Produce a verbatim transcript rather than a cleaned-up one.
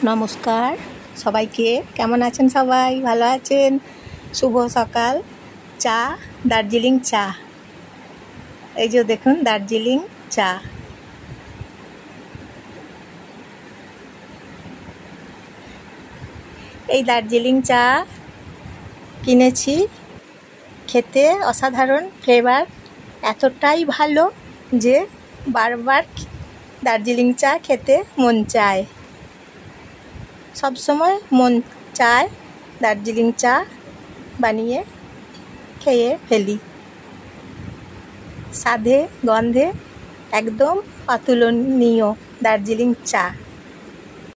নমস্কার সবাইকে। কেমন আছেন সবাই? ভালো আছেন? শুভ সকাল। চা, দার্জিলিং চা। এই যে দেখুন দার্জিলিং চা। এই দার্জিলিং চা কিনেছি, খেতে অসাধারণ ফ্লেভার, এতটাই ভালো যে বারবার দার্জিলিং চা খেতে মন চায়। সব সময় মন চায় দার্জিলিং চা বানিয়ে খেয়ে ফেলি। স্বাদে গন্ধে একদম অতুলনীয় দার্জিলিং চা।